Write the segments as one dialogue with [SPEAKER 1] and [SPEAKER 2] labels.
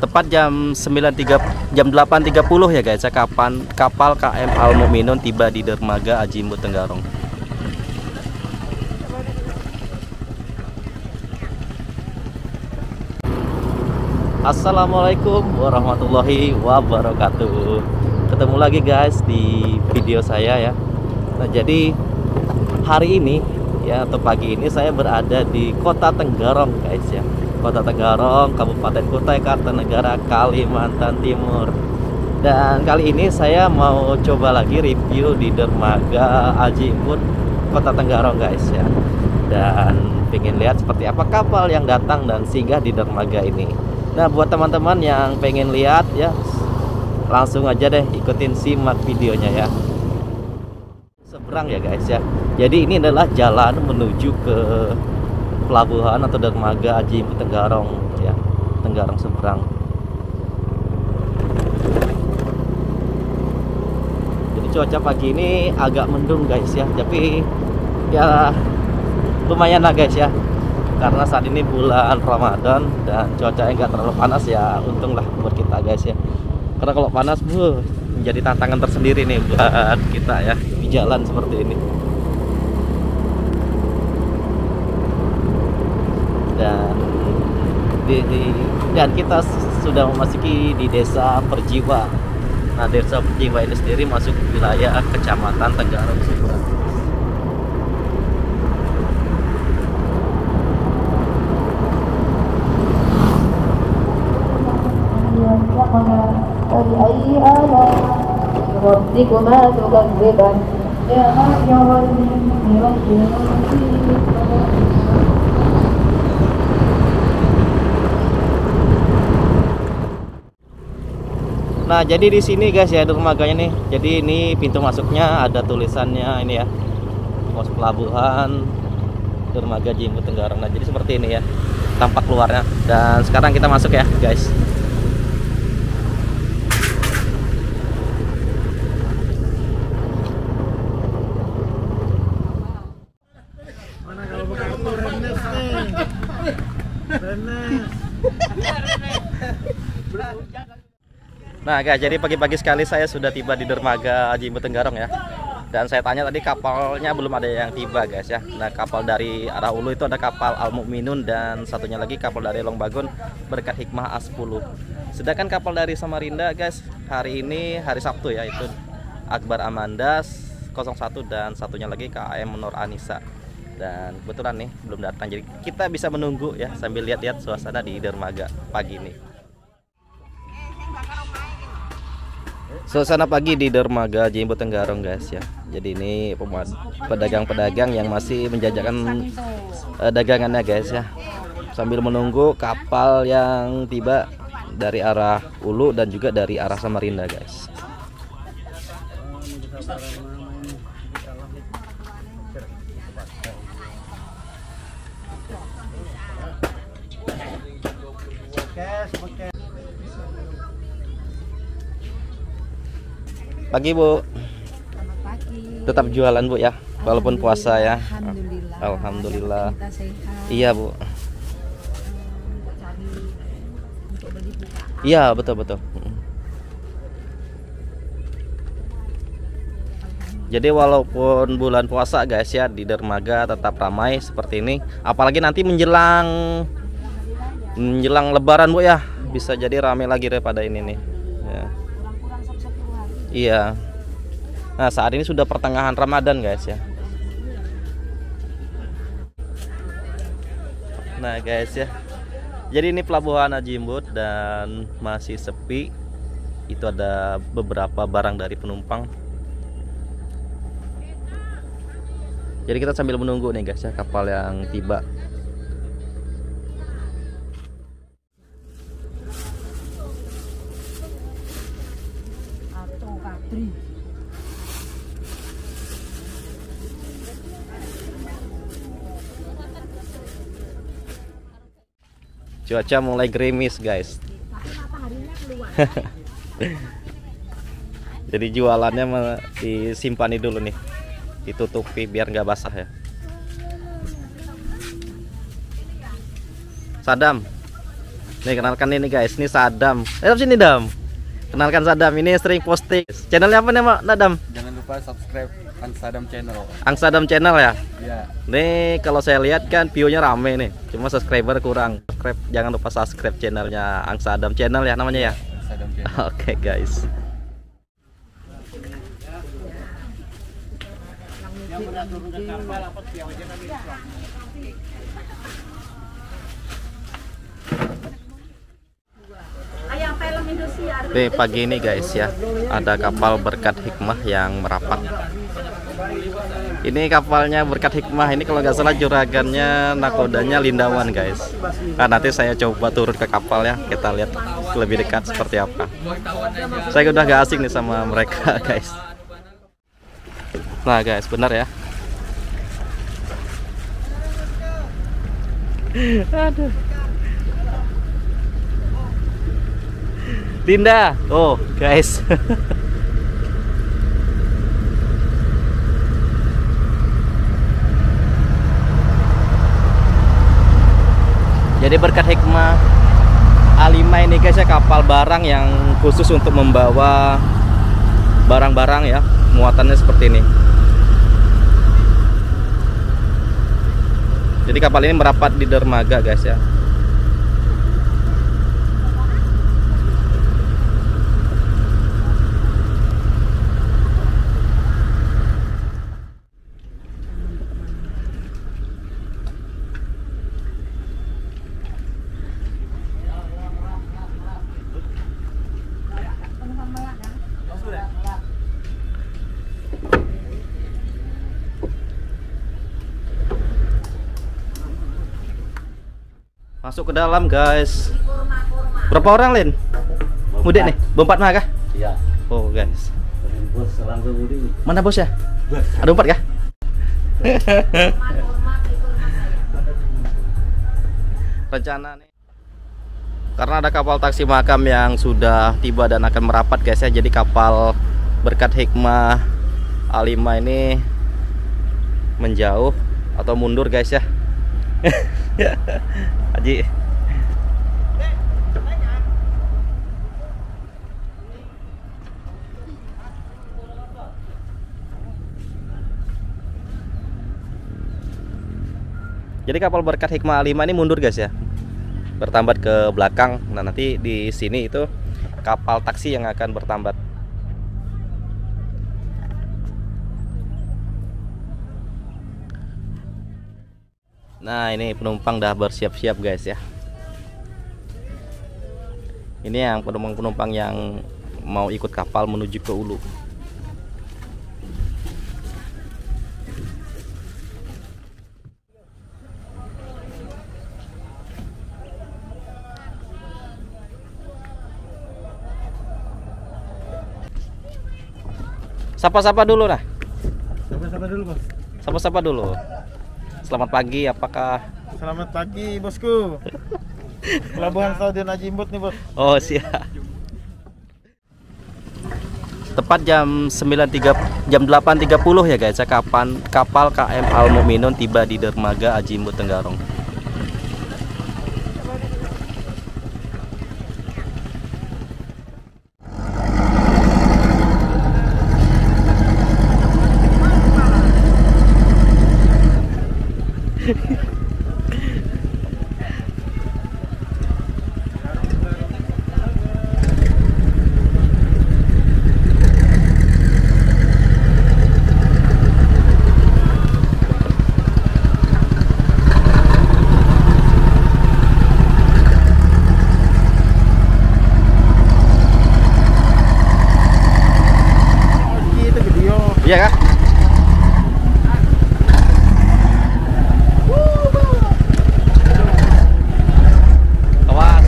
[SPEAKER 1] Tepat jam 8.30 ya guys ya, kapal KM Al Mukminun tiba di dermaga Aji Imbut Tenggarong. Assalamualaikum warahmatullahi wabarakatuh. Ketemu lagi guys di video saya ya. Nah, jadi hari ini ya, atau pagi ini saya berada di Kota Tenggarong guys ya. Kota Tenggarong, Kabupaten Kutai Kartanegara, Kalimantan Timur. Dan kali ini saya mau coba lagi review di dermaga Aji Imbut Kota Tenggarong guys ya. Dan pengen lihat seperti apa kapal yang datang dan singgah di dermaga ini. Nah, buat teman-teman yang pengen lihat ya, langsung aja deh ikutin simak videonya ya. Seberang ya guys ya. Jadi ini adalah jalan menuju ke pelabuhan atau dermaga Aji Imbut Tenggarong ya, Tenggarong seberang. Jadi cuaca pagi ini agak mendung guys ya, tapi ya lumayan lah guys ya, karena saat ini bulan Ramadan dan cuacanya nggak terlalu panas ya, untung lah buat kita guys ya. Karena kalau panas menjadi tantangan tersendiri nih buat kita ya di jalan seperti ini. Dan kita sudah memasuki di Desa Perjiwa. Nah, Desa Perjiwa ini sendiri masuk wilayah Kecamatan Tenggarong Seberang. Nah, jadi di sini guys ya dermaganya nih. Jadi ini pintu masuknya ada tulisannya ini ya, pos pelabuhan dermaga Aji Imbut Tenggarong. Nah, jadi seperti ini ya tampak luarnya. Dan sekarang kita masuk ya guys. Nah guys, jadi pagi-pagi sekali saya sudah tiba di dermaga Aji Imbut Tenggarong ya. Dan saya tanya tadi kapalnya belum ada yang tiba guys ya. Nah, kapal dari arah Ulu itu ada kapal Al Mukminun, dan satunya lagi kapal dari Longbagun Berkat Hikmah A10. Sedangkan kapal dari Samarinda guys, hari ini hari Sabtu ya, itu Akbar Amandas 01, dan satunya lagi KM Nur Anissa. Dan kebetulan nih belum datang, jadi kita bisa menunggu ya sambil lihat-lihat suasana di dermaga pagi ini. Suasana pagi di dermaga Aji Imbut Tenggarong guys ya. Jadi ini pedagang-pedagang yang masih menjajakan dagangannya guys ya, sambil menunggu kapal yang tiba dari arah Ulu dan juga dari arah Samarinda guys. Pagi Bu.
[SPEAKER 2] Selamat pagi.
[SPEAKER 1] Tetap jualan Bu ya, walaupun puasa ya.
[SPEAKER 2] Alhamdulillah.
[SPEAKER 1] Alhamdulillah.
[SPEAKER 2] Kita sehat.
[SPEAKER 1] Iya Bu.
[SPEAKER 2] Cari untuk beli bukaan.
[SPEAKER 1] Iya betul. Jadi walaupun bulan puasa guys ya, di dermaga tetap ramai seperti ini. Apalagi nanti menjelang Lebaran Bu ya, bisa jadi ramai lagi daripada ini nih. Ya.
[SPEAKER 2] Kurang-kurang 10 hari.
[SPEAKER 1] Iya. Nah, saat ini sudah pertengahan Ramadan guys ya. Nah guys ya, jadi ini pelabuhan Aji Imbut dan masih sepi. Itu ada beberapa barang dari penumpang. Jadi kita sambil menunggu nih guys ya kapal yang tiba.
[SPEAKER 2] Atau Kapri.
[SPEAKER 1] Cuaca mulai gerimis guys.
[SPEAKER 2] Mataharinya keluar.
[SPEAKER 1] Jadi jualannya disimpan dulu nih, ditutupi biar nggak basah ya. Sadam, Nih kenalkan ini guys, ini Sadam. Sini Dam. Kenalkan Sadam, ini sering posting. Channelnya apa nih Mak Dam?
[SPEAKER 3] Jangan lupa subscribe Angsadam Channel.
[SPEAKER 1] Angsadam Channel ya.
[SPEAKER 3] Iya.
[SPEAKER 1] Nih kalau saya lihat kan view-nya rame nih, cuma subscriber kurang. Jangan lupa subscribe channelnya Angsadam Channel ya namanya ya.
[SPEAKER 3] Angsadam Channel.
[SPEAKER 1] Oke guys.
[SPEAKER 2] Ayam film Indosiar.
[SPEAKER 1] Nih pagi ini guys ya, ada kapal berkat hikmah yang merapat. Ini kapalnya berkat hikmah, ini kalau nggak salah juragannya nakodanya Lindawan guys. Nah, nanti saya coba turun ke kapal ya, kita lihat lebih dekat seperti apa. Saya udah gak asing nih sama mereka guys. Nah guys, benar ya. Aduh. Linda, oh guys. Jadi berkat hikmah A5 ini guys ya, kapal barang yang khusus untuk membawa barang-barang ya, muatannya seperti ini. Jadi kapal ini merapat di dermaga guys ya. Masuk ke dalam guys. Berapa orang Lin? Mudik nih? Berempat mah kah?
[SPEAKER 4] Iya.
[SPEAKER 1] Oh guys.
[SPEAKER 4] Bos langsung mudik.
[SPEAKER 1] Mana bos ya? Ada empat kah? Rencana nih, karena ada kapal taksi makam yang sudah tiba dan akan merapat guys ya. Jadi kapal berkat hikmah A5 ini menjauh atau mundur guys ya. Haji. Jadi kapal berkat hikmah A5 ini mundur guys ya, bertambat ke belakang. Nah nanti di sini itu kapal taksi yang akan bertambat. Nah ini penumpang dah bersiap-siap guys ya. Ini yang penumpang-penumpang yang mau ikut kapal menuju ke Ulu. Sapa-sapa dulu nah.
[SPEAKER 3] Sapa-sapa dulu, Bos.
[SPEAKER 1] Sapa-sapa dulu. Selamat pagi, apakah?
[SPEAKER 3] Selamat pagi, Bosku. Pelabuhan Stadion Ajimbut nih, Bos.
[SPEAKER 1] Oh siap. Tepat jam 8.30 ya guys, kapal KM Al Mukminun tiba di dermaga Ajimbut Tenggarong. Iya kah? Awas.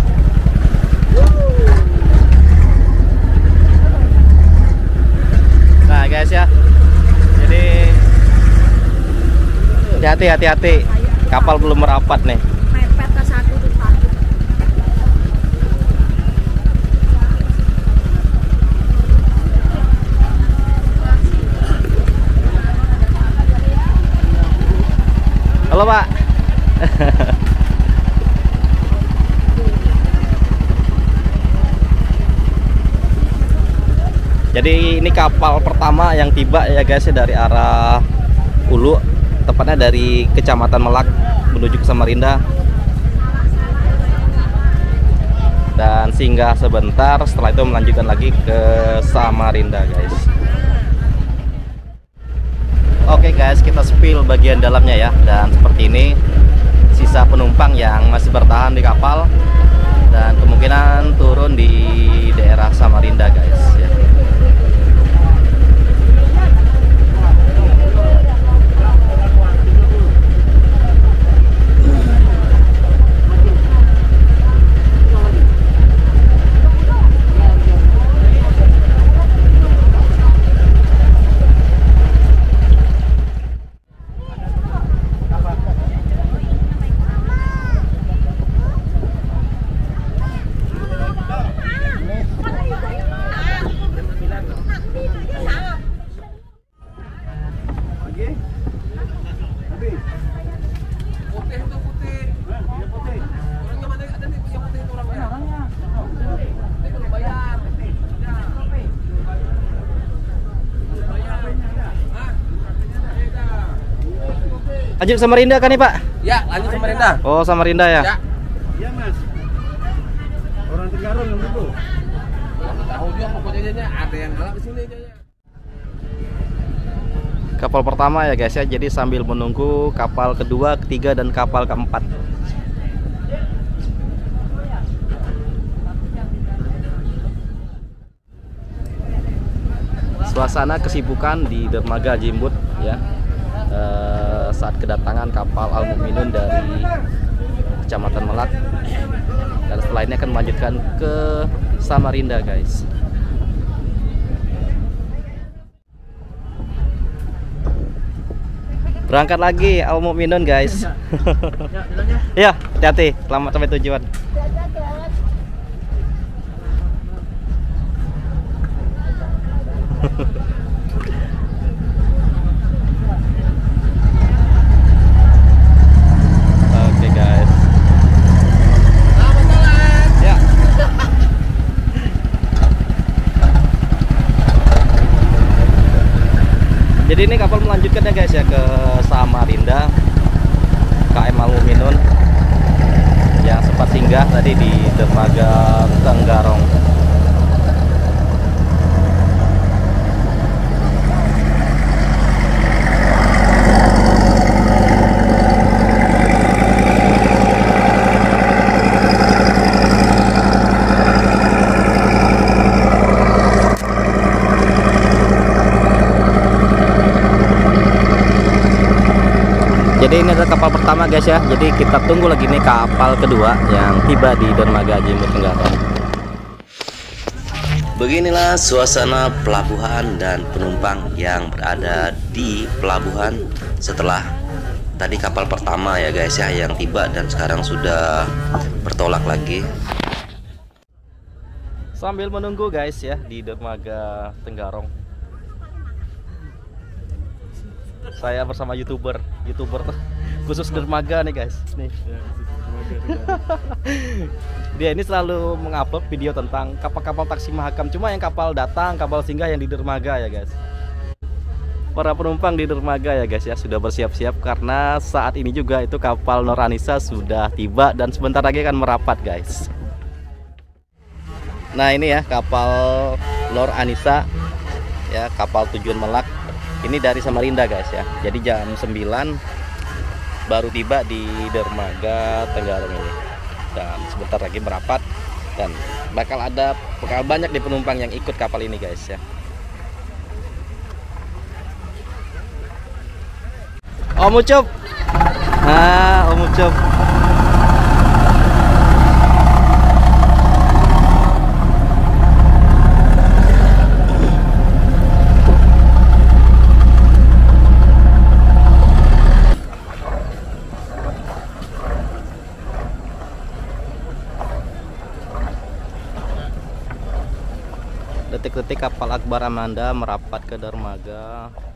[SPEAKER 1] Nah guys ya, jadi hati-hati, kapal belum merapat nih.
[SPEAKER 2] Mepet ke satu tuh Pak.
[SPEAKER 1] Halo Pak. Jadi ini kapal pertama yang tiba ya guys ya dari arah Ulu, tepatnya dari Kecamatan Melak menuju ke Samarinda. Dan singgah sebentar, setelah itu melanjutkan lagi ke Samarinda guys. Oke guys, kita spill bagian dalamnya ya. Dan seperti ini sisa penumpang yang masih bertahan di kapal dan kemungkinan turun di daerah Samarinda guys ya. Lanjut Samarinda kan nih Pak?
[SPEAKER 4] Ya, lanjut Samarinda.
[SPEAKER 1] Oh Samarinda ya?
[SPEAKER 4] Ya.
[SPEAKER 3] Iya Mas. Orang Tenggarong yang itu.
[SPEAKER 4] Tahu juga pokoknya ada yang galak di sini aja.
[SPEAKER 1] Kapal pertama ya guys ya. Jadi sambil menunggu kapal kedua, ketiga dan kapal keempat. Suasana kesibukan di dermaga Jimbut ya. Saat kedatangan kapal Al Mukminun dari Kecamatan Melak, dan setelah ini akan melanjutkan ke Samarinda guys. Berangkat lagi Al Mukminun guys. Ya, hati-hati, selamat sampai tujuan. Jadi ini kapal melanjutkan ya guys ya ke Samarinda, KM Al Mukminun yang sempat singgah tadi di dermaga Tenggarong. Jadi ini adalah kapal pertama guys ya. Jadi kita tunggu lagi nih kapal kedua yang tiba di dermaga Jimbut Tenggarong.
[SPEAKER 5] Beginilah suasana pelabuhan dan penumpang yang berada di pelabuhan setelah tadi kapal pertama ya guys ya yang tiba dan sekarang sudah bertolak lagi.
[SPEAKER 1] Sambil menunggu guys ya di dermaga Tenggarong, saya bersama youtuber khusus dermaga nih guys. Nih. Dia ini selalu mengupload video tentang kapal-kapal taksi mahakam. Cuma yang kapal datang, kapal singgah yang di dermaga ya guys. Para penumpang di dermaga ya guys ya sudah bersiap-siap karena saat ini juga itu kapal Nor Anissa sudah tiba dan sebentar lagi akan merapat guys. Nah ini ya kapal Nor Anissa ya, kapal tujuan Melak. Ini dari Samarinda guys ya. Jadi jam 9 baru tiba di dermaga Tenggarong ini. Dan sebentar lagi merapat dan bakal banyak di penumpang yang ikut kapal ini guys ya. Om Ucup. Nah, Om Ucup. Detik-detik kapal Akbar Amanda merapat ke dermaga